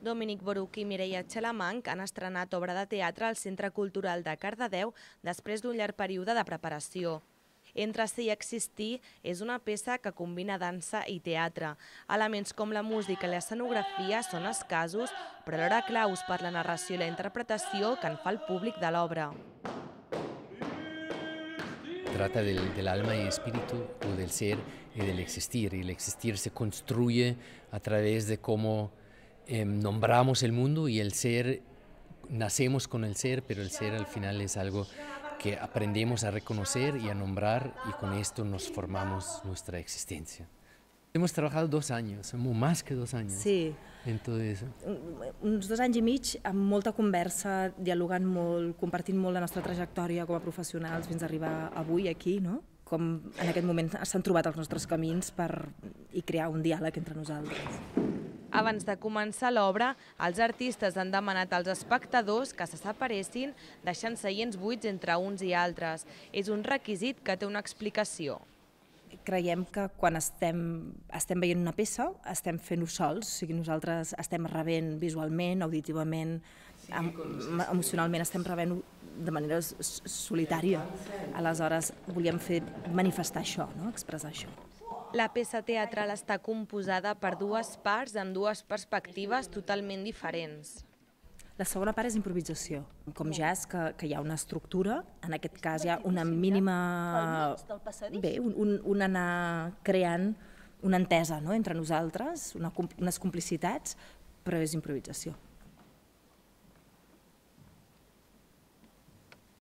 Dominic Boruch i Mireia Xalamanc han estrenat obra de teatre al Centre Cultural de Cardedeu després d'un llarg període de preparació. Entre ser i existir és una peça que combina dansa i teatre. Elements com la música i l'escenografia són escassos, però alhora claus per la narració i la interpretació que en fa el públic de l'obra. Trata del alma y espíritu, o del ser y del existir. Y el existir se construye a través de cómo nombramos el mundo, y el ser, nacemos con el ser, pero el ser al final es algo que aprendemos a reconocer y a nombrar, y con esto nos formamos nuestra existencia. Hemos trabajado 2 años, más que 2 años, sí, en todo eso. Uns 2 anys i mig amb molta conversa, dialogant molt, compartint molt la nostra trajectòria com a professionals fins a arribar avui aquí, no? Com en aquest moment s'han trobat els nostres camins i crear un diàleg entre nosaltres. Abans de començar l'obra, els artistes han demanat als espectadors que se separessin, deixant seients buits entre uns i altres. És un requisit que té una explicació. Creiem que quan estem veient una peça, estem fent-ho sols, o sigui, nosaltres estem rebent visualment, auditivament, emocionalment, estem rebent-ho de manera solitària. Aleshores, volíem manifestar això, no? Expressar això. La peça teatral està composada per 2 parts amb 2 perspectives totalment diferents. La segona part és improvisació, com jazz, que hi ha una estructura, en aquest cas hi ha una mínima... Bé, un anar creant una entesa entre nosaltres, unes complicitats, però és improvisació.